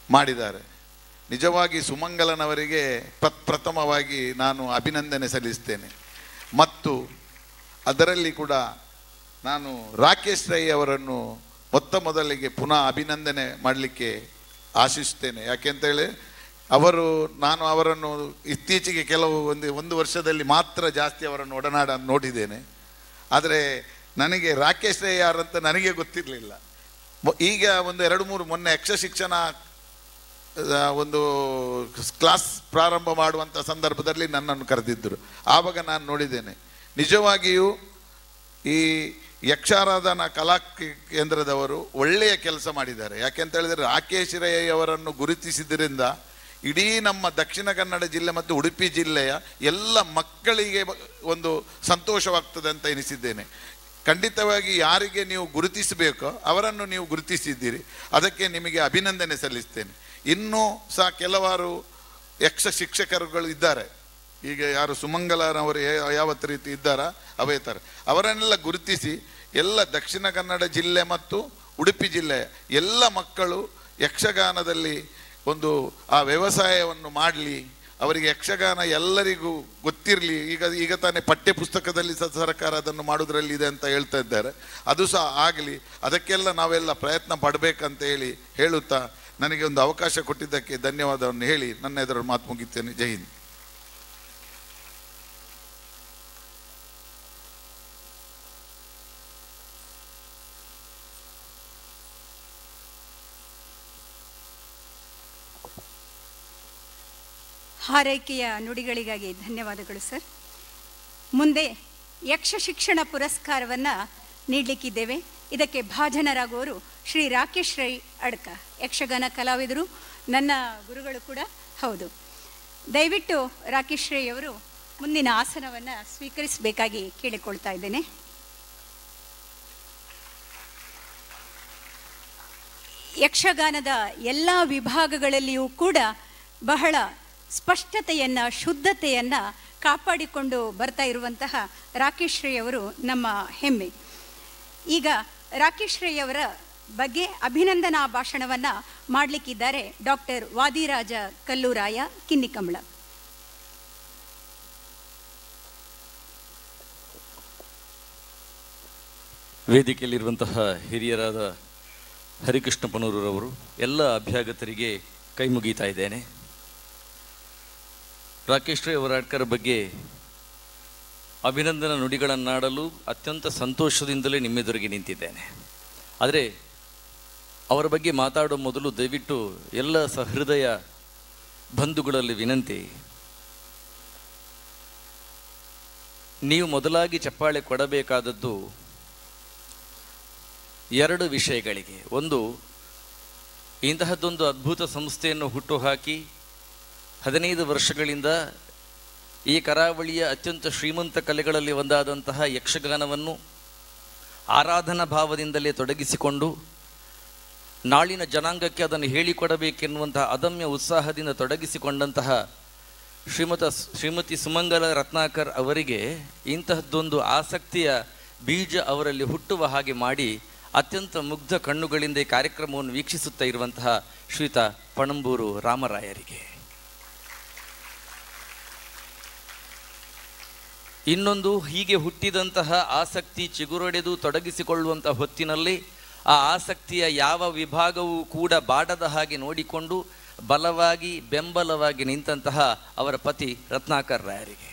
ಮಾಡಿದ್ದಾರೆ. ನಿಜವಾಗಿ ಸುಮಂಗಲನವರಿಗೆ ಪ್ರಥಮವಾಗಿ ನಾನು ಅಭಿನಂದನೆ ಸಲ್ಲಿಸ್ತೇನೆ. ಮತ್ತು ಅದರಲ್ಲಿ ಕೂಡ ನಾನು ರಾಕೇಶ್ ರೈ ಅವರನ್ನು ಮೊದಲಿಗೆ ಪುನಃ ಅಭಿನಂದನೆ ಮಾಡಲಿಕ್ಕೆ ಆಶಿಸ್ತೇನೆ. ಯಾಕೆಂತೇಳಿ ನಾನು ಅವರನ್ನು ಇತ್ತೀಚೆಗೆ ಒಂದು ವರ್ಷದಲ್ಲಿ ಮಾತ್ರ ಜಾಸ್ತಿ ಅವರನ್ನು ಒಡನಾಡ ನೋಡಿದ್ದೇನೆ. ಆದರೆ ನನಗೆ ರಾಕೇಶ್ ರೈ ಯಾರಂತ ನನಗೆ ಗೊತ್ತಿರಲಿಲ್ಲ. ಈಗ 2-3 ಮೊನ್ನೆ ಯಕ್ಷ ಶಿಕ್ಷಣ ಒಂದು ಕ್ಲಾಸ್ ಪ್ರಾರಂಭ ಮಾಡುವಂಥ ಸಂದರ್ಭದಲ್ಲಿ ನನ್ನನ್ನು ಕರೆದಿದ್ದರು. ಆವಾಗ ನಾನು ನೋಡಿದ್ದೇನೆ. ನಿಜವಾಗಿಯೂ ಈ ಯಕ್ಷಾರಾಧನಾ ಕಲಾ ಕೇಂದ್ರದವರು ಒಳ್ಳೆಯ ಕೆಲಸ ಮಾಡಿದ್ದಾರೆ. ಯಾಕೆಂತ ಹೇಳಿದರೆ ರಾಕೇಶ್ ರೈ ಅವರನ್ನು ಗುರುತಿಸಿದ್ರಿಂದ ಇಡೀ ನಮ್ಮ ದಕ್ಷಿಣ ಕನ್ನಡ ಜಿಲ್ಲೆ ಮತ್ತು ಉಡುಪಿ ಜಿಲ್ಲೆಯ ಎಲ್ಲ ಮಕ್ಕಳಿಗೆ ಒಂದು ಸಂತೋಷವಾಗ್ತದೆ ಅಂತ ಎನಿಸಿದ್ದೇನೆ. ಖಂಡಿತವಾಗಿ ಯಾರಿಗೆ ನೀವು ಗುರುತಿಸಬೇಕೋ ಅವರನ್ನು ನೀವು ಗುರುತಿಸಿದ್ದೀರಿ, ಅದಕ್ಕೆ ನಿಮಗೆ ಅಭಿನಂದನೆ ಸಲ್ಲಿಸ್ತೇನೆ. ಇನ್ನೂ ಸಹ ಕೆಲವಾರು ಯಕ್ಷ ಶಿಕ್ಷಕರುಗಳು ಇದ್ದಾರೆ. ಈಗ ಯಾರು ಸುಮಂಗಲನವರು ಯಾವತ್ತು ರೀತಿ ಇದ್ದಾರ ಅವೇ ಥರ ಅವರನ್ನೆಲ್ಲ ಗುರುತಿಸಿ ಎಲ್ಲ ದಕ್ಷಿಣ ಕನ್ನಡ ಜಿಲ್ಲೆ ಮತ್ತು ಉಡುಪಿ ಜಿಲ್ಲೆಯ ಎಲ್ಲ ಮಕ್ಕಳು ಯಕ್ಷಗಾನದಲ್ಲಿ ಒಂದು ಆ ವ್ಯವಸಾಯವನ್ನು ಮಾಡಲಿ, ಅವರಿಗೆ ಯಕ್ಷಗಾನ ಎಲ್ಲರಿಗೂ ಗೊತ್ತಿರಲಿ. ಈಗ ತಾನೇ ಪಠ್ಯ ಪುಸ್ತಕದಲ್ಲಿ ಸಹ ಸರ್ಕಾರ ಅದನ್ನು ಮಾಡೋದ್ರಲ್ಲಿ ಇದೆ ಅಂತ ಹೇಳ್ತಾ ಇದ್ದಾರೆ. ಅದು ಸಹ ಆಗಲಿ, ಅದಕ್ಕೆಲ್ಲ ನಾವೆಲ್ಲ ಪ್ರಯತ್ನ ಪಡಬೇಕಂತ ಹೇಳುತ್ತಾ ನನಗೆ ಒಂದು ಅವಕಾಶ ಕೊಟ್ಟಿದ್ದಕ್ಕೆ ಧನ್ಯವಾದವನ್ನು ಹೇಳಿ ನನ್ನ ಎದುರು ಮಾತು ಮುಗಿತೇನೆ. ಜೈ ಹಿಂದ್. ಹಾರೈಕೆಯ ನುಡಿಗಳಿಗಾಗಿ ಧನ್ಯವಾದಗಳು ಸರ್. ಮುಂದೆ ಯಕ್ಷ ಶಿಕ್ಷಣ ಪುರಸ್ಕಾರವನ್ನು ನೀಡಲಿಕ್ಕಿದ್ದೇವೆ. ಇದಕ್ಕೆ ಭಾಜನರಾಗುವವರು ಶ್ರೀ ರಾಕೇಶ್ ರೈ ಅಡ್ಕ, ಯಕ್ಷಗಾನ ಕಲಾವಿದರು, ನನ್ನ ಗುರುಗಳು ಕೂಡ ಹೌದು. ದಯವಿಟ್ಟು ರಾಕೇಶ್ ರೈ ಅವರು ಮುಂದಿನ ಆಸನವನ್ನು ಸ್ವೀಕರಿಸಬೇಕಾಗಿ ಕೇಳಿಕೊಳ್ತಾ ಇದ್ದೇನೆ. ಯಕ್ಷಗಾನದ ಎಲ್ಲ ವಿಭಾಗಗಳಲ್ಲಿಯೂ ಕೂಡ ಬಹಳ ಸ್ಪಷ್ಟತೆಯನ್ನು, ಶುದ್ಧತೆಯನ್ನು ಕಾಪಾಡಿಕೊಂಡು ಬರ್ತಾ ಇರುವಂತಹ ರಾಕೇಶ್ ರೈ ಅವರು ನಮ್ಮ ಹೆಮ್ಮೆ. ಈಗ ರಾಕೇಶ್ ರೈ ಅವರ ಬಗ್ಗೆ ಅಭಿನಂದನಾ ಭಾಷಣವನ್ನು ಮಾಡಲಿಕ್ಕಿದ್ದಾರೆ ಡಾಕ್ಟರ್ ವಾದಿರಾಜ ಕಲ್ಲೂರಾಯ ಕಿನ್ನಿಕಂಬಳ. ವೇದಿಕೆಯಲ್ಲಿರುವಂತಹ ಹಿರಿಯರಾದ ಹರಿಕೃಷ್ಣಪ್ಪನವರವರು, ಎಲ್ಲ ಅಭ್ಯಾಗತರಿಗೆ ಕೈ ಮುಗೀತಾ ಇದ್ದೇನೆ. ರಾಕೇಶ್ ರೈ ಅವರಾಡ್ಕರ್ ಬಗ್ಗೆ ಅಭಿನಂದನಾ ನುಡಿಗಳನ್ನಾಡಲು ಅತ್ಯಂತ ಸಂತೋಷದಿಂದಲೇ ನಿಮ್ಮೆದುರಿಗೆ ನಿಂತಿದ್ದೇನೆ. ಆದರೆ ಅವರ ಬಗ್ಗೆ ಮಾತಾಡೋ ಮೊದಲು ದಯವಿಟ್ಟು ಎಲ್ಲ ಸಹೃದಯ ಬಂಧುಗಳಲ್ಲಿ ವಿನಂತಿ, ನೀವು ಮೊದಲಾಗಿ ಚಪ್ಪಾಳೆ ಕೊಡಬೇಕಾದದ್ದು 2 ವಿಷಯಗಳಿಗೆ. ಒಂದು, ಇಂತಹದ್ದೊಂದು ಅದ್ಭುತ ಸಂಸ್ಥೆಯನ್ನು ಹುಟ್ಟುಹಾಕಿ 15 ವರ್ಷಗಳಿಂದ ಈ ಕರಾವಳಿಯ ಅತ್ಯಂತ ಶ್ರೀಮಂತ ಕಲೆಗಳಲ್ಲಿ ಒಂದಾದಂತಹ ಯಕ್ಷಗಾನವನ್ನು ಆರಾಧನಾ ಭಾವದಿಂದಲೇ ತೊಡಗಿಸಿಕೊಂಡು ನಾಳಿನ ಜನಾಂಗಕ್ಕೆ ಅದನ್ನು ಹೇಳಿಕೊಡಬೇಕೆನ್ನುವಂತಹ ಅದಮ್ಯ ಉತ್ಸಾಹದಿಂದ ತೊಡಗಿಸಿಕೊಂಡಂತಹ ಶ್ರೀಮತಿ ಸುಮಂಗಲ ರತ್ನಾಕರ್ ಅವರಿಗೆ ಇಂತಹದ್ದೊಂದು ಆಸಕ್ತಿಯ ಬೀಜ ಅವರಲ್ಲಿ ಹುಟ್ಟುವ ಹಾಗೆ ಮಾಡಿ ಅತ್ಯಂತ ಮುಗ್ಧ ಕಣ್ಣುಗಳಿಂದ ಈ ಕಾರ್ಯಕ್ರಮವನ್ನು ವೀಕ್ಷಿಸುತ್ತಾ ಇರುವಂತಹ ಶ್ರೀಯುತ ಪಣಂಬೂರು ರಾಮರಾಯರಿಗೆ. ಇನ್ನೊಂದು, ಹೀಗೆ ಹುಟ್ಟಿದಂತಹ ಆಸಕ್ತಿ ಚಿಗುರೊಡೆದು ತೊಡಗಿಸಿಕೊಳ್ಳುವಂಥ ಹೊತ್ತಿನಲ್ಲಿ ಆ ಆಸಕ್ತಿಯ ಯಾವ ವಿಭಾಗವೂ ಕೂಡ ಬಾಡದ ಹಾಗೆ ನೋಡಿಕೊಂಡು ಬಲವಾಗಿ ಬೆಂಬಲವಾಗಿ ನಿಂತಹ ಅವರ ಪತಿ ರತ್ನಾಕರ್ ರಾಯರಿಗೆ.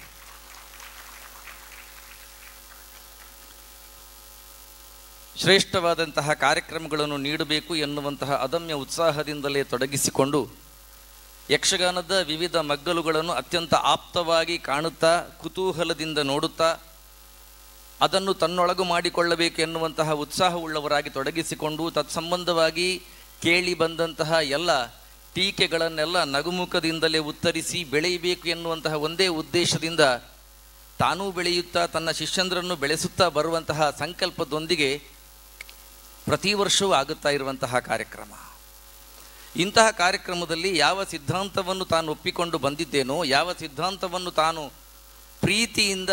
ಶ್ರೇಷ್ಠವಾದಂತಹ ಕಾರ್ಯಕ್ರಮಗಳನ್ನು ನೀಡಬೇಕು ಎನ್ನುವಂತಹ ಅದಮ್ಯ ಉತ್ಸಾಹದಿಂದಲೇ ತೊಡಗಿಸಿಕೊಂಡು ಯಕ್ಷಗಾನದ ವಿವಿಧ ಮಗ್ಗಲುಗಳನ್ನು ಅತ್ಯಂತ ಆಪ್ತವಾಗಿ ಕಾಣುತ್ತಾ, ಕುತೂಹಲದಿಂದ ನೋಡುತ್ತಾ, ಅದನ್ನು ತನ್ನೊಳಗು ಮಾಡಿಕೊಳ್ಳಬೇಕು ಎನ್ನುವಂತಹ ಉತ್ಸಾಹವುಳ್ಳವರಾಗಿ ತೊಡಗಿಸಿಕೊಂಡು ತತ್ಸಂಬಂಧವಾಗಿ ಕೇಳಿ ಬಂದಂತಹ ಎಲ್ಲ ಟೀಕೆಗಳನ್ನೆಲ್ಲ ನಗುಮುಖದಿಂದಲೇ ಉತ್ತರಿಸಿ ಬೆಳೆಯಬೇಕು ಎನ್ನುವಂತಹ ಒಂದೇ ಉದ್ದೇಶದಿಂದ ತಾನೂ ಬೆಳೆಯುತ್ತಾ ತನ್ನ ಶಿಷ್ಯಂದ್ರನ್ನು ಬೆಳೆಸುತ್ತಾ ಬರುವಂತಹ ಸಂಕಲ್ಪದೊಂದಿಗೆ ಪ್ರತಿ ವರ್ಷವೂ ಆಗುತ್ತಾ ಇರುವಂತಹ ಕಾರ್ಯಕ್ರಮ. ಇಂತಹ ಕಾರ್ಯಕ್ರಮದಲ್ಲಿ ಯಾವ ಸಿದ್ಧಾಂತವನ್ನು ತಾನು ಒಪ್ಪಿಕೊಂಡು ಬಂದಿದ್ದೇನೋ, ಯಾವ ಸಿದ್ಧಾಂತವನ್ನು ತಾನು ಪ್ರೀತಿಯಿಂದ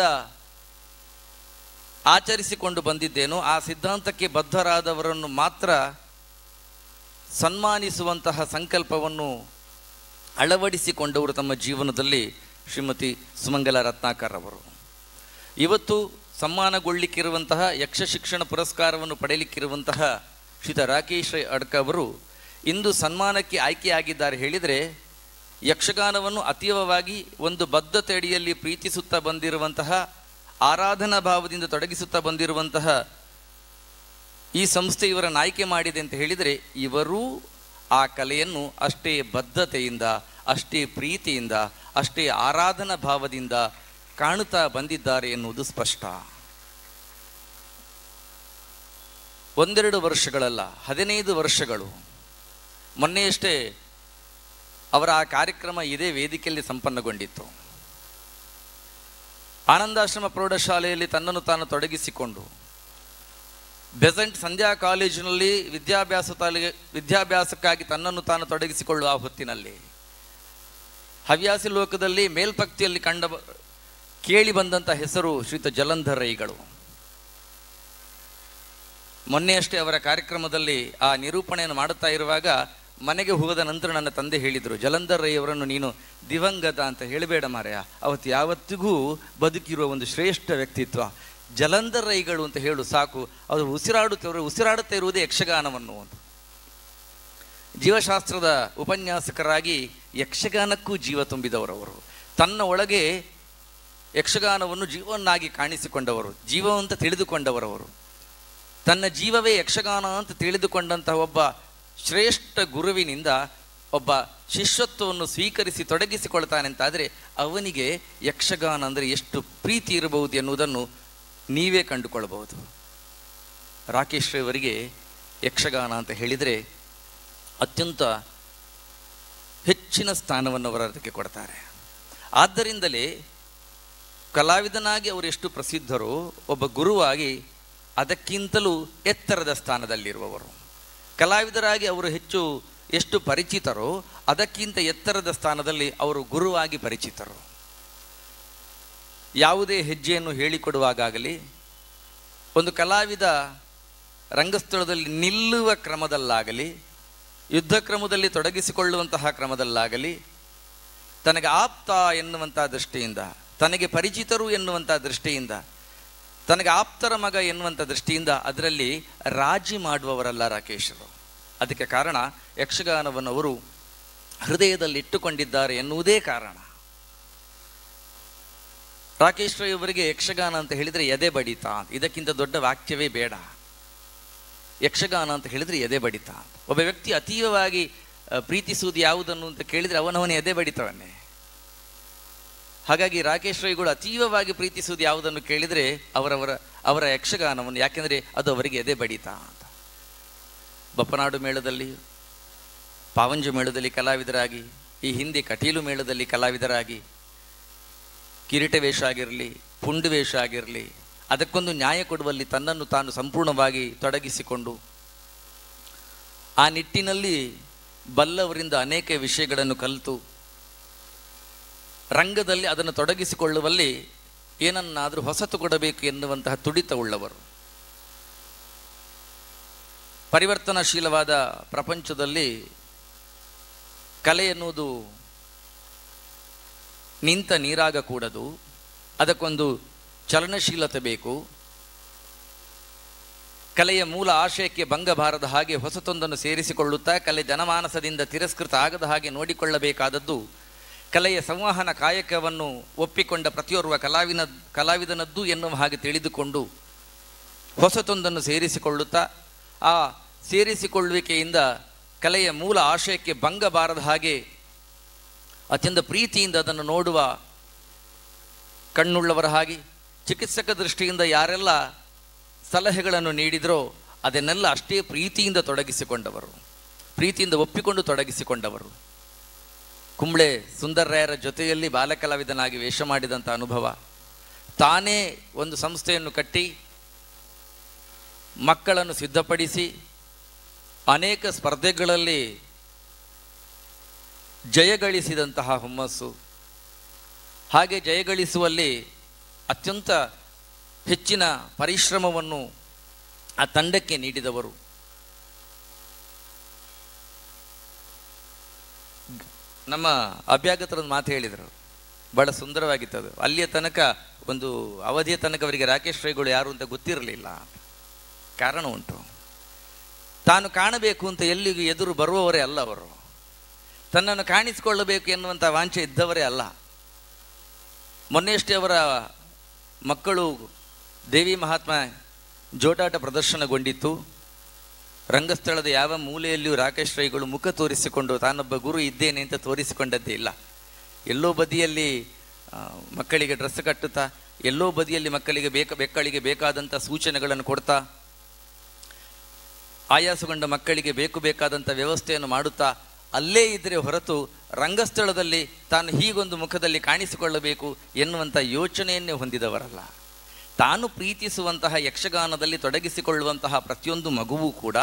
ಆಚರಿಸಿಕೊಂಡು ಬಂದಿದ್ದೇನೋ, ಆ ಸಿದ್ಧಾಂತಕ್ಕೆ ಬದ್ಧರಾದವರನ್ನು ಮಾತ್ರ ಸನ್ಮಾನಿಸುವಂತಹ ಸಂಕಲ್ಪವನ್ನು ಅಳವಡಿಸಿಕೊಂಡವರು ತಮ್ಮ ಜೀವನದಲ್ಲಿ ಶ್ರೀಮತಿ ಸುಮಂಗಲ ರತ್ನಾಕರ್ ಅವರು. ಇವತ್ತು ಸನ್ಮಾನಗೊಳ್ಳಿಕ್ಕಿರುವಂತಹ ಯಕ್ಷ ಶಿಕ್ಷಣ ಪುರಸ್ಕಾರವನ್ನು ಪಡೆಯಲಿಕ್ಕಿರುವಂತಹ ಶ್ರೀತ ರಾಕೇಶ್ ರೈ ಅಡ್ಕ ಅವರು ಇಂದು ಸನ್ಮಾನಕ್ಕೆ ಆಯ್ಕೆಯಾಗಿದ್ದಾರೆ ಹೇಳಿದರೆ, ಯಕ್ಷಗಾನವನ್ನು ಅತೀವವಾಗಿ ಒಂದು ಬದ್ಧತೆ ಅಡಿಯಲ್ಲಿ ಪ್ರೀತಿಸುತ್ತಾ ಬಂದಿರುವಂತಹ, ಆರಾಧನಾ ಭಾವದಿಂದ ತೊಡಗಿಸುತ್ತಾ ಬಂದಿರುವಂತಹ ಈ ಸಂಸ್ಥೆ ಇವರನ್ನು ಆಯ್ಕೆ ಮಾಡಿದೆ ಅಂತ ಹೇಳಿದರೆ, ಇವರೂ ಆ ಕಲೆಯನ್ನು ಅಷ್ಟೇ ಬದ್ಧತೆಯಿಂದ, ಅಷ್ಟೇ ಪ್ರೀತಿಯಿಂದ, ಅಷ್ಟೇ ಆರಾಧನಾ ಭಾವದಿಂದ ಕಾಣುತ್ತಾ ಬಂದಿದ್ದಾರೆ ಎನ್ನುವುದು ಸ್ಪಷ್ಟ. 1-2 ವರ್ಷಗಳಲ್ಲ, 15 ವರ್ಷಗಳು. ಮೊನ್ನೆಯಷ್ಟೇ ಅವರ ಆ ಕಾರ್ಯಕ್ರಮ ಇದೇ ವೇದಿಕೆಯಲ್ಲಿ ಸಂಪನ್ನಗೊಂಡಿತ್ತು. ಆನಂದಾಶ್ರಮ ಪ್ರೌಢಶಾಲೆಯಲ್ಲಿ ತನ್ನನ್ನು ತಾನು ತೊಡಗಿಸಿಕೊಂಡು ಬೆಸೆಂಟ್ ಸಂಧ್ಯಾ ಕಾಲೇಜಿನಲ್ಲಿ ವಿದ್ಯಾಭ್ಯಾಸಕ್ಕಾಗಿ ತನ್ನನ್ನು ತಾನು ತೊಡಗಿಸಿಕೊಳ್ಳುವ ಆ ಹೊತ್ತಿನಲ್ಲಿ ಹವ್ಯಾಸಿ ಲೋಕದಲ್ಲಿ ಮೇಲ್ಪಕ್ತಿಯಲ್ಲಿ ಕೇಳಿ ಬಂದಂಥ ಹೆಸರು ಶ್ರೀಯುತ ಜಲಂಧರ್ ರೈಗಳು. ಮೊನ್ನೆಯಷ್ಟೇ ಅವರ ಕಾರ್ಯಕ್ರಮದಲ್ಲಿ ಆ ನಿರೂಪಣೆಯನ್ನು ಮಾಡುತ್ತಾ ಇರುವಾಗ ಮನೆಗೆ ಹೋದ ನಂತರ ನನ್ನ ತಂದೆ ಹೇಳಿದರು, ಜಲಂಧರ್ ರೈ ಅವರನ್ನು ನೀನು ದಿವಂಗತ ಅಂತ ಹೇಳಬೇಡ ಮಾರ್ಯ, ಅವತ್ತು ಯಾವತ್ತಿಗೂ ಬದುಕಿರುವ ಒಂದು ಶ್ರೇಷ್ಠ ವ್ಯಕ್ತಿತ್ವ ಜಲಂಧರ್ ರೈಗಳು ಅಂತ ಹೇಳು ಸಾಕು. ಅವರು ಉಸಿರಾಡುತ್ತಾ ಇರುವುದೇ ಯಕ್ಷಗಾನವನ್ನು. ಜೀವಶಾಸ್ತ್ರದ ಉಪನ್ಯಾಸಕರಾಗಿ ಯಕ್ಷಗಾನಕ್ಕೂ ಜೀವ ತುಂಬಿದವರವರು. ತನ್ನ ಒಳಗೆ ಯಕ್ಷಗಾನವನ್ನು ಜೀವವನ್ನಾಗಿ ಕಾಣಿಸಿಕೊಂಡವರು, ಜೀವವಂತ ತಿಳಿದುಕೊಂಡವರವರು. ತನ್ನ ಜೀವವೇ ಯಕ್ಷಗಾನ ಅಂತ ತಿಳಿದುಕೊಂಡಂತಹ ಒಬ್ಬ ಶ್ರೇಷ್ಠ ಗುರುವಿನಿಂದ ಒಬ್ಬ ಶಿಷ್ಯತ್ವವನ್ನು ಸ್ವೀಕರಿಸಿ ತೊಡಗಿಸಿಕೊಳ್ತಾನೆ ಅಂತಾದರೆ ಅವನಿಗೆ ಯಕ್ಷಗಾನ ಅಂದರೆ ಎಷ್ಟು ಪ್ರೀತಿ ಇರಬಹುದು ಎನ್ನುವುದನ್ನು ನೀವೇ ಕಂಡುಕೊಳ್ಳಬಹುದು. ರಾಕೇಶ್ ರವರಿಗೆ ಯಕ್ಷಗಾನ ಅಂತ ಹೇಳಿದರೆ ಅತ್ಯಂತ ಹೆಚ್ಚಿನ ಸ್ಥಾನವನ್ನು ಅವರು ಅದಕ್ಕೆ ಕೊಡ್ತಾರೆ. ಆದ್ದರಿಂದಲೇ ಕಲಾವಿದನಾಗಿ ಅವರು ಎಷ್ಟು ಪ್ರಸಿದ್ಧರೋ, ಒಬ್ಬ ಗುರುವಾಗಿ ಅದಕ್ಕಿಂತಲೂ ಎತ್ತರದ ಸ್ಥಾನದಲ್ಲಿರುವವರು. ಕಲಾವಿದರಾಗಿ ಅವರು ಎಷ್ಟು ಪರಿಚಿತರೋ ಅದಕ್ಕಿಂತ ಎತ್ತರದ ಸ್ಥಾನದಲ್ಲಿ ಅವರು ಗುರುವಾಗಿ ಪರಿಚಿತರು. ಯಾವುದೇ ಹೆಜ್ಜೆಯನ್ನು ಹೇಳಿಕೊಡುವಾಗಲಿ, ಒಂದು ಕಲಾವಿದ ರಂಗಸ್ಥಳದಲ್ಲಿ ನಿಲ್ಲುವ ಕ್ರಮದಲ್ಲಾಗಲಿ, ಯುದ್ಧ ಕ್ರಮದಲ್ಲಿ ತೊಡಗಿಸಿಕೊಳ್ಳುವಂತಹ ಕ್ರಮದಲ್ಲಾಗಲಿ, ತನಗೆ ಆಪ್ತ ಎನ್ನುವಂಥ ದೃಷ್ಟಿಯಿಂದ, ತನಗೆ ಪರಿಚಿತರು ಎನ್ನುವಂಥ ದೃಷ್ಟಿಯಿಂದ, ತನಗೆ ಆಪ್ತರ ಮಗ ಎನ್ನುವಂಥ ದೃಷ್ಟಿಯಿಂದ ಅದರಲ್ಲಿ ರಾಜಿ ಮಾಡುವವರಲ್ಲ ರಾಕೇಶರು. ಅದಕ್ಕೆ ಕಾರಣ ಯಕ್ಷಗಾನವನ್ನು ಅವರು ಹೃದಯದಲ್ಲಿ ಇಟ್ಟುಕೊಂಡಿದ್ದಾರೆ ಎನ್ನುವುದೇ ಕಾರಣ. ರಾಕೇಶ್ ರೈ ಅವರಿಗೆ ಯಕ್ಷಗಾನ ಅಂತ ಹೇಳಿದರೆ ಎದೆ ಬಡಿತ, ಇದಕ್ಕಿಂತ ದೊಡ್ಡ ವಾಕ್ಯವೇ ಬೇಡ. ಯಕ್ಷಗಾನ ಅಂತ ಹೇಳಿದರೆ ಎದೆ ಬಡಿತ. ಒಬ್ಬ ವ್ಯಕ್ತಿ ಅತೀವವಾಗಿ ಪ್ರೀತಿಸುವುದು ಯಾವುದನ್ನು ಅಂತ ಕೇಳಿದರೆ ಅವನವನೇ ಎದೆ ಬಡಿತವನ್ನೇ. ಹಾಗಾಗಿ ರಾಕೇಶ್ ರೈಗಳು ಅತೀವವಾಗಿ ಪ್ರೀತಿಸುವುದು ಯಾವುದನ್ನು ಕೇಳಿದರೆ ಅವರ ಯಕ್ಷಗಾನವನ್ನು, ಯಾಕೆಂದರೆ ಅದು ಅವರಿಗೆ ಎದೆ ಬಡಿತ ಅಂತ. ಬಪ್ಪನಾಡು ಮೇಳದಲ್ಲಿ, ಪಾವಂಜು ಮೇಳದಲ್ಲಿ ಕಲಾವಿದರಾಗಿ, ಈ ಹಿಂದೆ ಕಟೀಲು ಮೇಳದಲ್ಲಿ ಕಲಾವಿದರಾಗಿ, ಕಿರೀಟ ವೇಷ ಆಗಿರಲಿ, ಪುಂಡು ವೇಷ ಆಗಿರಲಿ, ಅದಕ್ಕೊಂದು ನ್ಯಾಯ ಕೊಡುವಲ್ಲಿ ತನ್ನನ್ನು ತಾನು ಸಂಪೂರ್ಣವಾಗಿ ತೊಡಗಿಸಿಕೊಂಡು ಆ ನಿಟ್ಟಿನಲ್ಲಿ ಬಲ್ಲವರಿಂದ ಅನೇಕ ವಿಷಯಗಳನ್ನು ಕಲಿತು ರಂಗದಲ್ಲಿ ಅದನ್ನು ತೊಡಗಿಸಿಕೊಳ್ಳುವಲ್ಲಿ ಏನನ್ನಾದರೂ ಹೊಸತು ಕೊಡಬೇಕು ಎನ್ನುವಂತಹ ತುಡಿತವುಳ್ಳವರು. ಪರಿವರ್ತನಾಶೀಲವಾದ ಪ್ರಪಂಚದಲ್ಲಿ ಕಲೆ ಎನ್ನುವುದು ನಿಂತ ನೀರಾಗಕೂಡದು, ಅದಕ್ಕೊಂದು ಚಲನಶೀಲತೆ ಬೇಕು. ಕಲೆಯ ಮೂಲ ಆಶಯಕ್ಕೆ ಭಂಗ ಬಾರದ ಹಾಗೆ ಹೊಸತೊಂದನ್ನು ಸೇರಿಸಿಕೊಳ್ಳುತ್ತಾ ಕಲೆ ಜನಮಾನಸದಿಂದ ತಿರಸ್ಕೃತ ಆಗದ ಹಾಗೆ ನೋಡಿಕೊಳ್ಳಬೇಕಾದದ್ದು ಕಲೆಯ ಸಂವಹನ ಕಾಯಕವನ್ನು ಒಪ್ಪಿಕೊಂಡ ಪ್ರತಿಯೋರ್ವ ಕಲಾವಿದನದ್ದು ಎನ್ನುವ ಹಾಗೆ ತಿಳಿದುಕೊಂಡು ಹೊಸತೊಂದನ್ನು ಸೇರಿಸಿಕೊಳ್ಳುತ್ತಾ ಆ ಸೇರಿಸಿಕೊಳ್ಳುವಿಕೆಯಿಂದ ಕಲೆಯ ಮೂಲ ಆಶಯಕ್ಕೆ ಭಂಗ ಬಾರದ ಹಾಗೆ ಅತ್ಯಂತ ಪ್ರೀತಿಯಿಂದ ಅದನ್ನು ನೋಡುವ ಕಣ್ಣುಳ್ಳವರ ಹಾಗೆ ಚಿಕಿತ್ಸಕ ದೃಷ್ಟಿಯಿಂದ ಯಾರೆಲ್ಲ ಸಲಹೆಗಳನ್ನು ನೀಡಿದರೋ ಅದನ್ನೆಲ್ಲ ಅಷ್ಟೇ ಪ್ರೀತಿಯಿಂದ ತೊಡಗಿಸಿಕೊಂಡವರು, ಪ್ರೀತಿಯಿಂದ ಒಪ್ಪಿಕೊಂಡು ತೊಡಗಿಸಿಕೊಂಡವರು. ಕುಂಬ್ಳೆ ಸುಂದರ್ರಾಯರ ಜೊತೆಯಲ್ಲಿ ಬಾಲಕಲಾವಿದನಾಗಿ ವೇಷ ಮಾಡಿದಂಥ ಅನುಭವ, ತಾನೇ ಒಂದು ಸಂಸ್ಥೆಯನ್ನು ಕಟ್ಟಿ ಮಕ್ಕಳನ್ನು ಸಿದ್ಧಪಡಿಸಿ ಅನೇಕ ಸ್ಪರ್ಧೆಗಳಲ್ಲಿ ಜಯಗಳಿಸಿದಂತಹ ಹುಮ್ಮಸ್ಸು, ಹಾಗೆ ಜಯಗಳಿಸುವಲ್ಲಿ ಅತ್ಯಂತ ಹೆಚ್ಚಿನ ಪರಿಶ್ರಮವನ್ನು ಆ ತಂಡಕ್ಕೆ ನೀಡಿದವರು. ನಮ್ಮ ಅಭ್ಯಾಗತರೊಂದು ಮಾತು ಹೇಳಿದರು, ಬಹಳ ಸುಂದರವಾಗಿತ್ತು ಅದು. ಅಲ್ಲಿಯ ತನಕ ಒಂದು ಅವಧಿಯ ತನಕ ಅವರಿಗೆ ರಾಕೇಶ್ ರೈಗಳು ಯಾರು ಅಂತ ಗೊತ್ತಿರಲಿಲ್ಲ. ಕಾರಣ ಉಂಟು. ತಾನು ಕಾಣಬೇಕು ಅಂತ ಎಲ್ಲಿಗೂ ಎದುರು ಬರುವವರೇ ಅಲ್ಲ ಅವರು. ತನ್ನನ್ನು ಕಾಣಿಸಿಕೊಳ್ಳಬೇಕು ಎನ್ನುವಂಥ ವಾಂಛೆ ಇದ್ದವರೇ ಅಲ್ಲ. ಮೊನ್ನೆಯಷ್ಟೇ ಅವರ ಮಕ್ಕಳು ದೇವಿ ಮಹಾತ್ಮ ಜೋಟಾಟ ಪ್ರದರ್ಶನಗೊಂಡಿತ್ತು. ರಂಗಸ್ಥಳದ ಯಾವ ಮೂಲೆಯಲ್ಲಿಯೂ ರಾಕೇಶ್ ರೈಗಳು ಮುಖ ತೋರಿಸಿಕೊಂಡು ತಾನೊಬ್ಬ ಗುರು ಇದ್ದೇನೆ ಅಂತ ತೋರಿಸಿಕೊಂಡದ್ದೇ ಇಲ್ಲ. ಎಲ್ಲೋ ಬದಿಯಲ್ಲಿ ಮಕ್ಕಳಿಗೆ ಡ್ರೆಸ್ ಕಟ್ಟುತ್ತಾ, ಎಲ್ಲೋ ಬದಿಯಲ್ಲಿ ಮಕ್ಕಳಿಗೆ ಬೇಕಾದಂಥ ಸೂಚನೆಗಳನ್ನು ಕೊಡ್ತಾ, ಆಯಾಸಗೊಂಡ ಮಕ್ಕಳಿಗೆ ಬೇಕಾದಂಥ ವ್ಯವಸ್ಥೆಯನ್ನು ಮಾಡುತ್ತಾ ಅಲ್ಲೇ ಇದ್ದರೆ ಹೊರತು ರಂಗಸ್ಥಳದಲ್ಲಿ ತಾನು ಹೀಗೊಂದು ಮುಖದಲ್ಲಿ ಕಾಣಿಸಿಕೊಳ್ಳಬೇಕು ಎನ್ನುವಂಥ ಯೋಚನೆಯನ್ನೇ ಹೊಂದಿದವರಲ್ಲ. ತಾನು ಪ್ರೀತಿಸುವಂತಹ ಯಕ್ಷಗಾನದಲ್ಲಿ ತೊಡಗಿಸಿಕೊಳ್ಳುವಂತಹ ಪ್ರತಿಯೊಂದು ಮಗುವೂ ಕೂಡ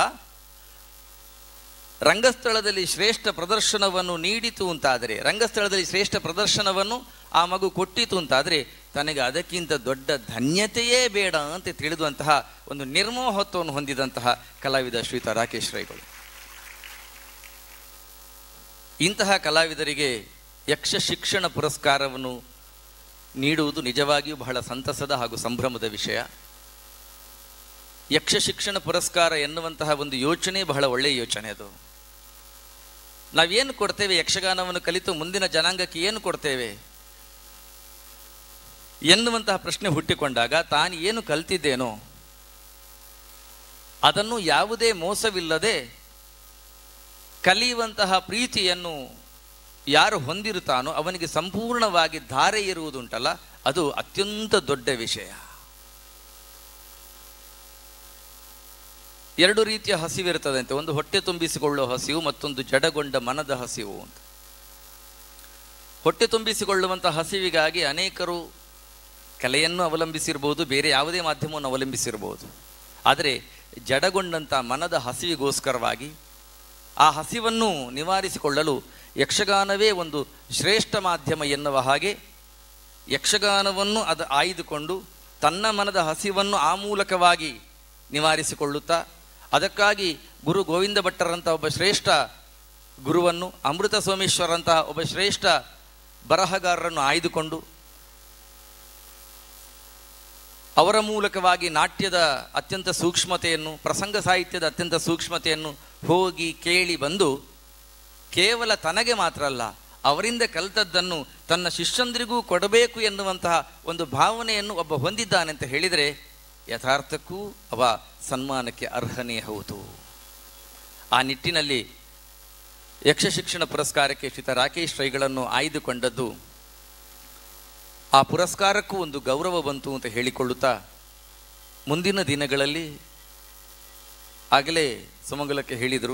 ರಂಗಸ್ಥಳದಲ್ಲಿ ಶ್ರೇಷ್ಠ ಪ್ರದರ್ಶನವನ್ನು ನೀಡಿತು ಅಂತಾದರೆ, ರಂಗಸ್ಥಳದಲ್ಲಿ ಶ್ರೇಷ್ಠ ಪ್ರದರ್ಶನವನ್ನು ಆ ಮಗು ಕೊಟ್ಟಿತು ಅಂತಾದರೆ ತನಗೆ ಅದಕ್ಕಿಂತ ದೊಡ್ಡ ಧನ್ಯತೆಯೇ ಬೇಡ ಅಂತ ತಿಳಿದುವಂತಹ ಒಂದು ನಿರ್ಮೋಹತ್ವವನ್ನು ಹೊಂದಿದಂತಹ ಕಲಾವಿದ ಶ್ರೀಯುತ ರಾಕೇಶ್ ರೈಗಳು. ಇಂತಹ ಕಲಾವಿದರಿಗೆ ಯಕ್ಷ ಶಿಕ್ಷಣ ಪುರಸ್ಕಾರವನ್ನು ನೀಡುವುದು ನಿಜವಾಗಿಯೂ ಬಹಳ ಸಂತಸದ ಹಾಗೂ ಸಂಭ್ರಮದ ವಿಷಯ. ಯಕ್ಷ ಶಿಕ್ಷಣ ಪುರಸ್ಕಾರ ಎನ್ನುವಂತಹ ಒಂದು ಯೋಚನೆ ಬಹಳ ಒಳ್ಳೆಯ ಯೋಚನೆ. ಅದು ನಾವೇನು ಕೊಡ್ತೇವೆ, ಯಕ್ಷಗಾನವನ್ನು ಕಲಿತು ಮುಂದಿನ ಜನಾಂಗಕ್ಕೆ ಏನು ಕೊಡ್ತೇವೆ ಎನ್ನುವಂತಹ ಪ್ರಶ್ನೆ ಹುಟ್ಟಿಕೊಂಡಾಗ ತಾನು ಏನು ಕಲ್ತಿದ್ದೇನೋ ಅದನ್ನು ಯಾವುದೇ ಮೋಸವಿಲ್ಲದೆ ಕಲಿಯುವಂತಹ ಪ್ರೀತಿಯನ್ನು ಯಾರು ಹೊಂದಿರುತ್ತಾನೋ ಅವನಿಗೆ ಸಂಪೂರ್ಣವಾಗಿ ಧಾರೆ ಇರುವುದುಂಟಲ್ಲ, ಅದು ಅತ್ಯಂತ ದೊಡ್ಡ ವಿಷಯ. ಎರಡು ರೀತಿಯ ಹಸಿವಿರುತ್ತದಂತೆ. ಒಂದು ಹೊಟ್ಟೆ ತುಂಬಿಸಿಕೊಳ್ಳುವ ಹಸಿವು, ಮತ್ತೊಂದು ಜಡಗೊಂಡ ಮನದ ಹಸಿವು ಅಂತ. ಹೊಟ್ಟೆ ತುಂಬಿಸಿಕೊಳ್ಳುವಂಥ ಹಸಿವಿಗಾಗಿ ಅನೇಕರು ಕಲೆಯನ್ನು ಅವಲಂಬಿಸಿರ್ಬೋದು, ಬೇರೆ ಯಾವುದೇ ಮಾಧ್ಯಮವನ್ನು ಅವಲಂಬಿಸಿರ್ಬೋದು. ಆದರೆ ಜಡಗೊಂಡಂಥ ಮನದ ಹಸಿವಿಗೋಸ್ಕರವಾಗಿ ಆ ಹಸಿವನ್ನು ನಿವಾರಿಸಿಕೊಳ್ಳಲು ಯಕ್ಷಗಾನವೇ ಒಂದು ಶ್ರೇಷ್ಠ ಮಾಧ್ಯಮ ಎನ್ನುವ ಹಾಗೆ ಯಕ್ಷಗಾನವನ್ನು ಅದು ಆಯ್ದುಕೊಂಡು ತನ್ನ ಮನದ ಹಸಿವನ್ನು ಆ ಮೂಲಕವಾಗಿ ನಿವಾರಿಸಿಕೊಳ್ಳುತ್ತಾ, ಅದಕ್ಕಾಗಿ ಗುರು ಗೋವಿಂದ ಭಟ್ಟರಂಥ ಒಬ್ಬ ಶ್ರೇಷ್ಠ ಗುರುವನ್ನು, ಅಮೃತ ಸೋಮೇಶ್ವರಂತಹ ಒಬ್ಬ ಶ್ರೇಷ್ಠ ಬರಹಗಾರರನ್ನು ಆಯ್ದುಕೊಂಡು ಅವರ ಮೂಲಕವಾಗಿ ನಾಟ್ಯದ ಅತ್ಯಂತ ಸೂಕ್ಷ್ಮತೆಯನ್ನು, ಪ್ರಸಂಗ ಸಾಹಿತ್ಯದ ಅತ್ಯಂತ ಸೂಕ್ಷ್ಮತೆಯನ್ನು ಹೋಗಿ ಕೇಳಿ ಬಂದು ಕೇವಲ ತನಗೆ ಮಾತ್ರ ಅಲ್ಲ, ಅವರಿಂದ ಕಲಿತದ್ದನ್ನು ತನ್ನ ಶಿಷ್ಯಂದ್ರಿಗೂ ಕೊಡಬೇಕು ಎನ್ನುವಂತಹ ಒಂದು ಭಾವನೆಯನ್ನು ಒಬ್ಬ ಹೊಂದಿದ್ದಾನೆ ಅಂತ ಹೇಳಿದರೆ ಯಥಾರ್ಥಕ್ಕೂ ಅವ ಸನ್ಮಾನಕ್ಕೆ ಅರ್ಹನೇ ಹೌದು. ಆ ನಿಟ್ಟಿನಲ್ಲಿ ಯಕ್ಷ ಶಿಕ್ಷಣ ಪುರಸ್ಕಾರಕ್ಕೆ ಶ್ರೀಯುತ ರಾಕೇಶ್ ರೈಗಳನ್ನು ಆಯ್ದುಕೊಂಡದ್ದು ಆ ಪುರಸ್ಕಾರಕ್ಕೂ ಒಂದು ಗೌರವ ಬಂತು ಅಂತ ಹೇಳಿಕೊಳ್ಳುತ್ತಾ, ಮುಂದಿನ ದಿನಗಳಲ್ಲಿ ಆಗಲೇ ಸುಮಂಗಲಕ್ಕೆ ಹೇಳಿದರು,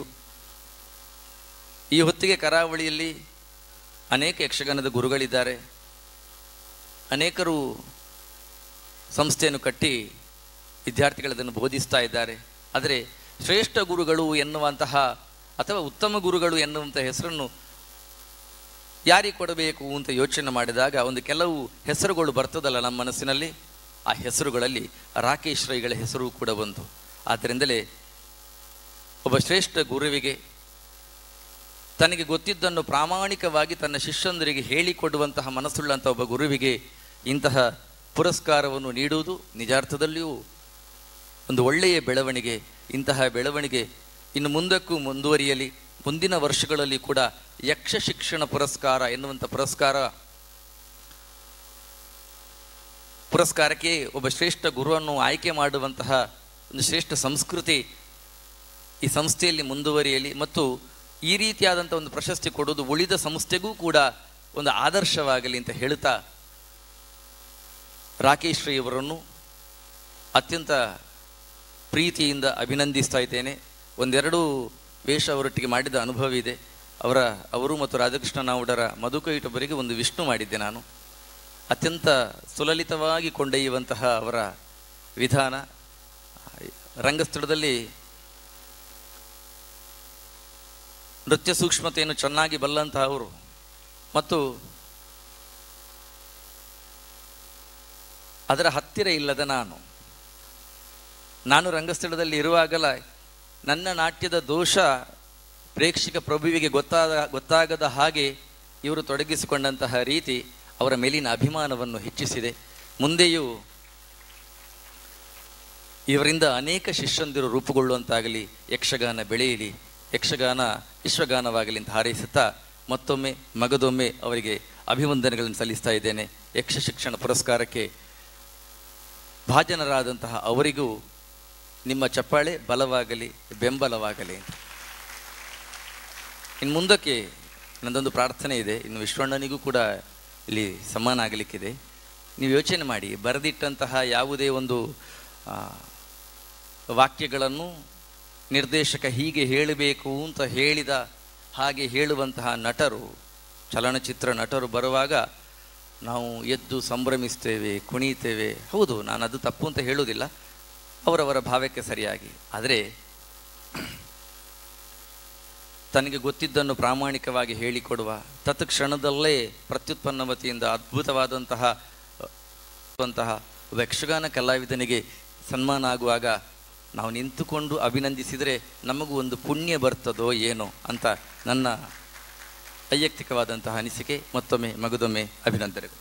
ಈ ಹೊತ್ತಿಗೆ ಕರಾವಳಿಯಲ್ಲಿ ಅನೇಕ ಯಕ್ಷಗಾನದ ಗುರುಗಳಿದ್ದಾರೆ. ಅನೇಕರು ಸಂಸ್ಥೆಯನ್ನು ಕಟ್ಟಿ ವಿದ್ಯಾರ್ಥಿಗಳದನ್ನು ಬೋಧಿಸ್ತಾ ಇದ್ದಾರೆ. ಆದರೆ ಶ್ರೇಷ್ಠ ಗುರುಗಳು ಎನ್ನುವಂತಹ ಅಥವಾ ಉತ್ತಮ ಗುರುಗಳು ಎನ್ನುವಂಥ ಹೆಸರನ್ನು ಯಾರಿಗೆ ಕೊಡಬೇಕು ಅಂತ ಯೋಚನೆ ಮಾಡಿದಾಗ ಒಂದು ಕೆಲವು ಹೆಸರುಗಳು ಬರ್ತದಲ್ಲ ನಮ್ಮ ಮನಸ್ಸಿನಲ್ಲಿ, ಆ ಹೆಸರುಗಳಲ್ಲಿ ರಾಕೇಶ್ ರೈಗಳ ಹೆಸರು ಕೂಡ ಬಂತು. ಆದ್ದರಿಂದಲೇ ಒಬ್ಬ ಶ್ರೇಷ್ಠ ಗುರುವಿಗೆ ತನಗೆ ಗೊತ್ತಿದ್ದನ್ನು ಪ್ರಾಮಾಣಿಕವಾಗಿ ತನ್ನ ಶಿಷ್ಯಂದರಿಗೆ ಹೇಳಿಕೊಡುವಂತಹ ಮನಸ್ಸುಳ್ಳಂಥ ಒಬ್ಬ ಗುರುವಿಗೆ ಇಂತಹ ಪುರಸ್ಕಾರವನ್ನು ನೀಡುವುದು ನಿಜಾರ್ಥದಲ್ಲಿಯೂ ಒಂದು ಒಳ್ಳೆಯ ಬೆಳವಣಿಗೆ. ಇಂತಹ ಬೆಳವಣಿಗೆ ಇನ್ನು ಮುಂದಕ್ಕೂ ಮುಂದುವರಿಯಲಿ. ಮುಂದಿನ ವರ್ಷಗಳಲ್ಲಿ ಕೂಡ ಯಕ್ಷ ಶಿಕ್ಷಣ ಪುರಸ್ಕಾರ ಎನ್ನುವಂಥ ಪುರಸ್ಕಾರಕ್ಕೆ ಒಬ್ಬ ಶ್ರೇಷ್ಠ ಗುರುವನ್ನು ಆಯ್ಕೆ ಮಾಡುವಂತಹ ಒಂದು ಶ್ರೇಷ್ಠ ಸಂಸ್ಕೃತಿ ಈ ಸಂಸ್ಥೆಯಲ್ಲಿ ಮುಂದುವರಿಯಲಿ. ಮತ್ತು ಈ ರೀತಿಯಾದಂಥ ಒಂದು ಪ್ರಶಸ್ತಿ ಕೊಡೋದು ಉಳಿದ ಸಂಸ್ಥೆಗೂ ಕೂಡ ಒಂದು ಆದರ್ಶವಾಗಲಿ ಅಂತ ಹೇಳ್ತಾ ರಾಕೇಶ್ ರೈ ಅವರನ್ನು ಅತ್ಯಂತ ಪ್ರೀತಿಯಿಂದ ಅಭಿನಂದಿಸ್ತಾ ಇದ್ದೇನೆ. ಒಂದೆರಡು ವೇಷ ಅವರೊಟ್ಟಿಗೆ ಮಾಡಿದ ಅನುಭವ ಇದೆ. ಅವರು ಮತ್ತು ರಾಧಾಕೃಷ್ಣ ನಾವುಡರ ಮಧುಕೈಟೊಬ್ಬರಿಗೆ ಒಂದು ವಿಷ್ಣು ಮಾಡಿದ್ದೆ ನಾನು. ಅತ್ಯಂತ ಸುಲಲಿತವಾಗಿ ಕೊಂಡೊಯ್ಯುವಂತಹ ಅವರ ವಿಧಾನ, ರಂಗಸ್ಥಳದಲ್ಲಿ ನೃತ್ಯ ಸೂಕ್ಷ್ಮತೆಯನ್ನು ಚೆನ್ನಾಗಿ ಬಲ್ಲಂತಹ ಅವರು ಮತ್ತು ಅದರ ಹತ್ತಿರ ಇಲ್ಲದ ನಾನು ರಂಗಸ್ಥಳದಲ್ಲಿ ಇರುವಾಗಲ ನನ್ನ ನಾಟ್ಯದ ದೋಷ ಪ್ರೇಕ್ಷಕ ಪ್ರಭುವಿಗೆ ಗೊತ್ತಾಗದ ಹಾಗೆ ಇವರು ತೊಡಗಿಸಿಕೊಂಡಂತಹ ರೀತಿ ಅವರ ಮೇಲಿನ ಅಭಿಮಾನವನ್ನು ಹೆಚ್ಚಿಸಿದೆ. ಮುಂದೆಯೂ ಇವರಿಂದ ಅನೇಕ ಶಿಷ್ಯಂದಿರು ರೂಪುಗೊಳ್ಳುವಂತಾಗಲಿ, ಯಕ್ಷಗಾನ ಬೆಳೆಯಲಿ, ಯಕ್ಷಗಾನ ವಿಶ್ವಗಾನವಾಗಲಿ ಅಂತ ಹಾರೈಸುತ್ತಾ ಮತ್ತೊಮ್ಮೆ ಮಗದೊಮ್ಮೆ ಅವರಿಗೆ ಅಭಿವಂದನೆಗಳನ್ನು ಸಲ್ಲಿಸ್ತಾ ಇದ್ದೇನೆ. ಯಕ್ಷ ಶಿಕ್ಷಣ ಪುರಸ್ಕಾರಕ್ಕೆ ಭಾಜನರಾದಂತಹ ಅವರಿಗೂ ನಿಮ್ಮ ಚಪ್ಪಾಳೆ ಬಲವಾಗಲಿ, ಬೆಂಬಲವಾಗಲಿ. ಇನ್ನು ಮುಂದಕ್ಕೆ ನನ್ನದೊಂದು ಪ್ರಾರ್ಥನೆ ಇದೆ. ಇನ್ನು ವಿಶ್ವಣ್ಣನಿಗೂ ಕೂಡ ಇಲ್ಲಿ ಸಮ್ಮಾನ ಆಗಲಿಕ್ಕಿದೆ. ನೀವು ಯೋಚನೆ ಮಾಡಿ, ಬರೆದಿಟ್ಟಂತಹ ಯಾವುದೇ ಒಂದು ವಾಕ್ಯಗಳನ್ನು ನಿರ್ದೇಶಕ ಹೀಗೆ ಹೇಳಬೇಕು ಅಂತ ಹೇಳಿದ ಹಾಗೆ ಹೇಳುವಂತಹ ನಟರು, ಚಲನಚಿತ್ರ ನಟರು ಬರುವಾಗ ನಾವು ಎದ್ದು ಸಂಭ್ರಮಿಸ್ತೇವೆ, ಕುಣಿತೇವೆ. ಹೌದು, ನಾನು ಅದು ತಪ್ಪು ಅಂತ ಹೇಳುವುದಿಲ್ಲ, ಅವರವರ ಭಾವಕ್ಕೆ ಸರಿಯಾಗಿ. ಆದರೆ ತನಗೆ ಗೊತ್ತಿದ್ದನ್ನು ಪ್ರಾಮಾಣಿಕವಾಗಿ ಹೇಳಿಕೊಡುವ, ತತ್ಕ್ಷಣದಲ್ಲೇ ಪ್ರತ್ಯುತ್ಪನ್ನವತಿಯಿಂದ ಅದ್ಭುತವಾದಂತಹ ಯಕ್ಷಗಾನ ಕಲಾವಿದನಿಗೆ ಸನ್ಮಾನ ಆಗುವಾಗ ನಾವು ನಿಂತುಕೊಂಡು ಅಭಿನಂದಿಸಿದರೆ ನಮಗೂ ಒಂದು ಪುಣ್ಯ ಬರ್ತದೋ ಏನೋ ಅಂತ ನನ್ನ ವೈಯಕ್ತಿಕವಾದಂತಹ ಅನಿಸಿಕೆ. ಮತ್ತೊಮ್ಮೆ ಮಗದೊಮ್ಮೆ ಅಭಿನಂದನೆಗಳು.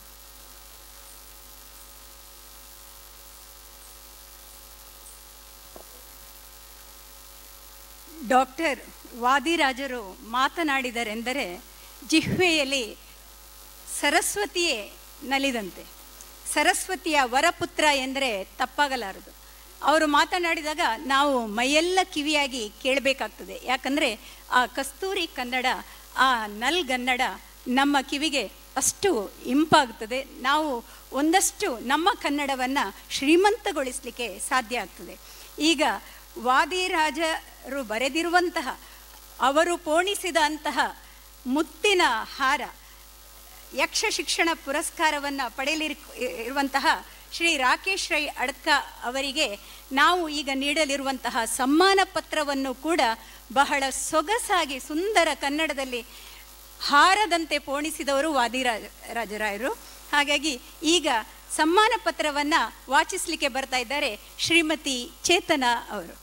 ಡಾಕ್ಟರ್ ವಾದಿರಾಜರು ಮಾತನಾಡಿದರೆಂದರೆ ಜಿಹ್ವೆಯಲ್ಲಿ ಸರಸ್ವತಿಯೇ ನಲಿದಂತೆ. ಸರಸ್ವತಿಯ ವರಪುತ್ರ ಎಂದರೆ ತಪ್ಪಾಗಲಾರದು. ಅವರು ಮಾತನಾಡಿದಾಗ ನಾವು ಮೈಯೆಲ್ಲ ಕಿವಿಯಾಗಿ ಕೇಳಬೇಕಾಗ್ತದೆ. ಯಾಕಂದರೆ ಆ ಕಸ್ತೂರಿ ಕನ್ನಡ, ಆ ನಲ್ಗನ್ನಡ ನಮ್ಮ ಕಿವಿಗೆ ಅಷ್ಟು ಇಂಪಾಗ್ತದೆ. ನಾವು ಒಂದಷ್ಟು ನಮ್ಮ ಕನ್ನಡವನ್ನು ಶ್ರೀಮಂತಗೊಳಿಸಲಿಕ್ಕೆ ಸಾಧ್ಯ ಆಗ್ತದೆ. ಈಗ ವಾದಿರಾಜರು ಬರೆದಿರುವಂತಹ, ಅವರು ಪೋಣಿಸಿದಂತಹ ಮುತ್ತಿನ ಹಾರ, ಯಕ್ಷ ಶಿಕ್ಷಣ ಪುರಸ್ಕಾರವನ್ನು ಪಡೆಯಲಿರುವಂತಹ ಶ್ರೀ ರಾಕೇಶ್ ರೈ ಅಡ್ಕ ಅವರಿಗೆ ನಾವು ಈಗ ನೀಡಲಿರುವಂತಹ ಸಮ್ಮಾನ ಪತ್ರವನ್ನು ಕೂಡ ಬಹಳ ಸೊಗಸಾಗಿ ಸುಂದರ ಕನ್ನಡದಲ್ಲಿ ಹಾರದಂತೆ ಪೋಣಿಸಿದವರು ವಾದಿರಾಜರಾಯರು. ಹಾಗಾಗಿ ಈಗ ಸಮ್ಮಾನ ಪತ್ರವನ್ನು ವಾಚಿಸಲಿಕ್ಕೆ ಬರ್ತಾ ಇದ್ದಾರೆ ಶ್ರೀಮತಿ ಚೇತನಾ ಅವರು.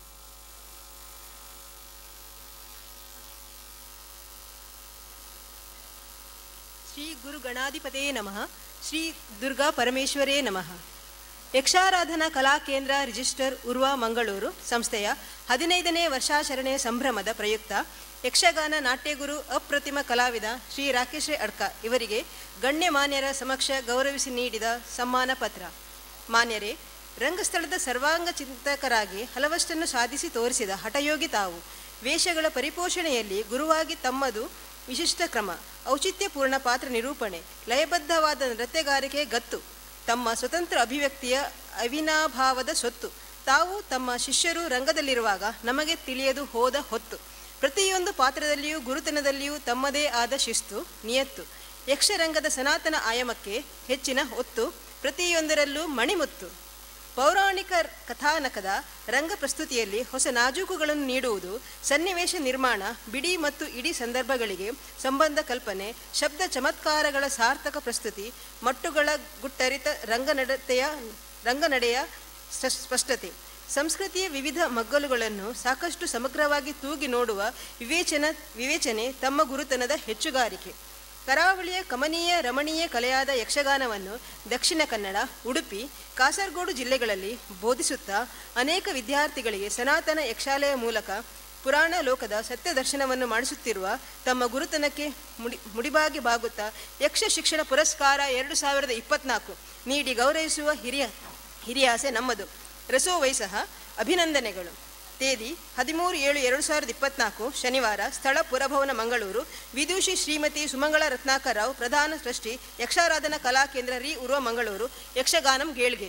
ಶ್ರೀ ಗುರು ಗಣಾಧಿಪತೇ ನಮಃ. ಶ್ರೀ ದುರ್ಗಾ ಪರಮೇಶ್ವರೇ ನಮಃ. ಯಕ್ಷಾರಾಧನಾ ಕಲಾ ಕೇಂದ್ರ ರಿಜಿಸ್ಟರ್ ಉರ್ವ ಮಂಗಳೂರು ಸಂಸ್ಥೆಯ 15ನೇ ವರ್ಷಾಚರಣೆ ಸಂಭ್ರಮದ ಪ್ರಯುಕ್ತ ಯಕ್ಷಗಾನ ನಾಟ್ಯಗುರು ಅಪ್ರತಿಮ ಕಲಾವಿದ ಶ್ರೀ ರಾಕೇಶ್ ರೈ ಅಡ್ಕ ಇವರಿಗೆ ಗಣ್ಯಮಾನ್ಯರ ಸಮಕ್ಷ ಗೌರವಿಸಿ ನೀಡಿದ ಸಮ್ಮಾನ ಪತ್ರ. ಮಾನ್ಯರೇ, ರಂಗಸ್ಥಳದ ಸರ್ವಾಂಗ ಚಿಂತಕರಾಗಿ ಹಲವಷ್ಟನ್ನು ಸಾಧಿಸಿ ತೋರಿಸಿದ ಹಠಯೋಗಿ ತಾವು. ವೇಷಗಳ ಪರಿಪೋಷಣೆಯಲ್ಲಿ ಗುರುವಾಗಿ ತಮ್ಮದು ವಿಶಿಷ್ಟ ಕ್ರಮ, ಔಚಿತ್ಯಪೂರ್ಣ ಪಾತ್ರ ನಿರೂಪಣೆ, ಲಯಬದ್ಧವಾದ ನೃತ್ಯಗಾರಿಕೆ ಗತ್ತು, ತಮ್ಮ ಸ್ವತಂತ್ರ ಅಭಿವ್ಯಕ್ತಿಯ ಅವಿನಾಭಾವದ ಸೊತ್ತು. ತಾವು ತಮ್ಮ ಶಿಷ್ಯರು ರಂಗದಲ್ಲಿರುವಾಗ ನಮಗೆ ತಿಳಿಯದು ಹೋದ ಹೊತ್ತು. ಪ್ರತಿಯೊಂದು ಪಾತ್ರದಲ್ಲಿಯೂ ಗುರುತನದಲ್ಲಿಯೂ ತಮ್ಮದೇ ಆದ ಶಿಸ್ತು, ನಿಯತ್ತು. ಯಕ್ಷರಂಗದ ಸನಾತನ ಆಯಾಮಕ್ಕೆ ಹೆಚ್ಚಿನ ಒತ್ತು, ಪ್ರತಿಯೊಂದರಲ್ಲೂ ಮಣಿಮುತ್ತು. ಪೌರಾಣಿಕ ಕಥಾನಕದ ರಂಗ ಪ್ರಸ್ತುತಿಯಲ್ಲಿ ಹೊಸ ನಾಜೂಕುಗಳನ್ನು ನೀಡುವುದು, ಸನ್ನಿವೇಶ ನಿರ್ಮಾಣ, ಬಿಡಿ ಮತ್ತು ಇಡೀ ಸಂದರ್ಭಗಳಿಗೆ ಸಂಬಂಧ ಕಲ್ಪನೆ, ಶಬ್ದ ಚಮತ್ಕಾರಗಳ ಸಾರ್ಥಕ ಪ್ರಸ್ತುತಿ, ಮಟ್ಟುಗಳ ಗುಟ್ಟರಿತ ರಂಗನಡೆಯ ಸ್ಪಷ್ಟತೆ, ಸಂಸ್ಕೃತಿಯ ವಿವಿಧ ಮಗ್ಗಲುಗಳನ್ನು ಸಾಕಷ್ಟು ಸಮಗ್ರವಾಗಿ ತೂಗಿ ನೋಡುವ ವಿವೇಚನೆ ತಮ್ಮ ಗುರುತನದ ಹೆಚ್ಚುಗಾರಿಕೆ. ಕರಾವಳಿಯ ಕಮನೀಯ ರಮಣೀಯ ಕಲೆಯಾದ ಯಕ್ಷಗಾನವನ್ನು ದಕ್ಷಿಣ ಕನ್ನಡ, ಉಡುಪಿ, ಕಾಸರಗೋಡು ಜಿಲ್ಲೆಗಳಲ್ಲಿ ಬೋಧಿಸುತ್ತಾ ಅನೇಕ ವಿದ್ಯಾರ್ಥಿಗಳಿಗೆ ಸನಾತನ ಯಕ್ಷಾಲಯ ಮೂಲಕ ಪುರಾಣ ಲೋಕದ ಸತ್ಯ ದರ್ಶನವನ್ನು ಮಾಡಿಸುತ್ತಿರುವ ತಮ್ಮ ಗುರುತನಕ್ಕೆ ಮುಡಿಬಾಗಿ ಬಾಗುತ್ತಾ ಯಕ್ಷ ಶಿಕ್ಷಣ ಪುರಸ್ಕಾರ 2024 ನೀಡಿ ಗೌರವಿಸುವ ಹಿರಿಯಾಸೆ ನಮ್ಮದು. ರಸೋ ವೈಸಹ ಅಭಿನಂದನೆಗಳು. ತೇದಿ 13/7/2024 ಶನಿವಾರ. ಸ್ಥಳ ಪುರಭವನ ಮಂಗಳೂರು. ವಿದೂಷಿ ಶ್ರೀಮತಿ ಸುಮಂಗಳ ರತ್ನಾಕರ್ ರಾವ್, ಪ್ರಧಾನ ಟ್ರಸ್ಟಿ, ಯಕ್ಷಾರಾಧನಾ ಕಲಾ ಕೇಂದ್ರ ರಿ ಉರ್ವ ಮಂಗಳೂರು. ಯಕ್ಷಗಾನಂ ಗೇಳ್ಗೆ.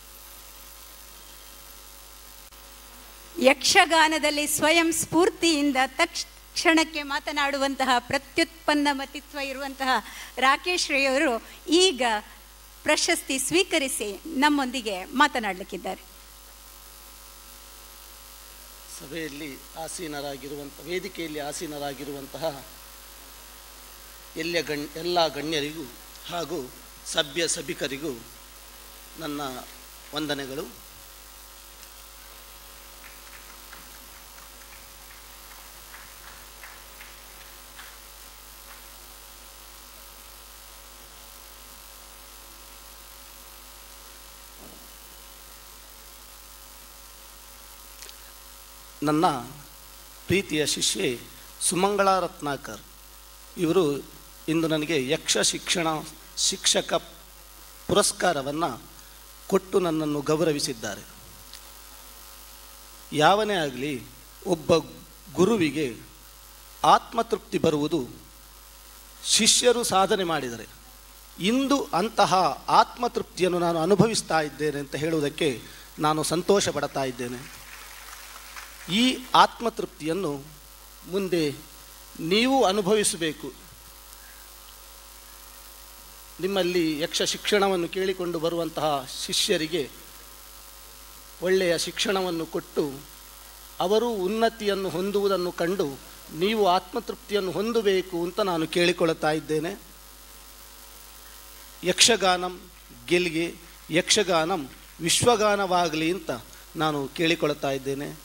ಯಕ್ಷಗಾನದಲ್ಲಿ ಸ್ವಯಂ ಸ್ಫೂರ್ತಿಯಿಂದ ತಕ್ಷಣಕ್ಕೆ ಮಾತನಾಡುವಂತಹ ಪ್ರತ್ಯುತ್ಪನ್ನ ಮತಿತ್ವ ಇರುವಂತಹ ರಾಕೇಶ್ ರೈ ಅವರು ಈಗ ಪ್ರಶಸ್ತಿ ಸ್ವೀಕರಿಸಿ ನಮ್ಮೊಂದಿಗೆ ಮಾತನಾಡಲಿಕ್ಕಿದ್ದಾರೆ. ಸಭೆಯಲ್ಲಿ ವೇದಿಕೆಯಲ್ಲಿ ಆಸೀನರಾಗಿರುವಂತಹ ಎಲ್ಲ ಗಣ್ಯರಿಗೂ ಹಾಗೂ ಸಭಿಕರಿಗೂ ನನ್ನ ವಂದನೆಗಳು. ನನ್ನ ಪ್ರೀತಿಯ ಶಿಷ್ಯೆ ಸುಮಂಗಳಾ ರತ್ನಾಕರ್ ಇವರು ಇಂದು ನನಗೆ ಯಕ್ಷ ಶಿಕ್ಷಕ ಪುರಸ್ಕಾರವನ್ನು ಕೊಟ್ಟು ನನ್ನನ್ನು ಗೌರವಿಸಿದ್ದಾರೆ. ಯಾವನೇ ಆಗಲಿ ಒಬ್ಬ ಗುರುವಿಗೆ ಆತ್ಮತೃಪ್ತಿ ಬರುವುದು ಶಿಷ್ಯರು ಸಾಧನೆ ಮಾಡಿದರೆ. ಇಂದು ಅಂತಹ ಆತ್ಮತೃಪ್ತಿಯನ್ನು ನಾನು ಅನುಭವಿಸ್ತಾ ಇದ್ದೇನೆ ಅಂತ ಹೇಳುವುದಕ್ಕೆ ನಾನು ಸಂತೋಷ ಪಡ್ತಾ ಇದ್ದೇನೆ. ಈ ಆತ್ಮತೃಪ್ತಿಯನ್ನು ಮುಂದೆ ನೀವು ಅನುಭವಿಸಬೇಕು. ನಿಮ್ಮಲ್ಲಿ ಯಕ್ಷ ಶಿಕ್ಷಣವನ್ನು ಕೇಳಿಕೊಂಡು ಬರುವಂತಹ ಶಿಷ್ಯರಿಗೆ ಒಳ್ಳೆಯ ಶಿಕ್ಷಣವನ್ನು ಕೊಟ್ಟು ಅವರು ಉನ್ನತಿಯನ್ನು ಹೊಂದುವುದನ್ನು ಕಂಡು ನೀವು ಆತ್ಮತೃಪ್ತಿಯನ್ನು ಹೊಂದಬೇಕು ಅಂತ ನಾನು ಕೇಳಿಕೊಳ್ಳುತ್ತಾ ಇದ್ದೇನೆ. ಯಕ್ಷಗಾನಂ ಗೆಲ್ಗೆ, ಯಕ್ಷಗಾನಂ ವಿಶ್ವಗಾನವಾಗಲಿ ಅಂತ ನಾನು ಕೇಳಿಕೊಳ್ಳುತ್ತಾ ಇದ್ದೇನೆ.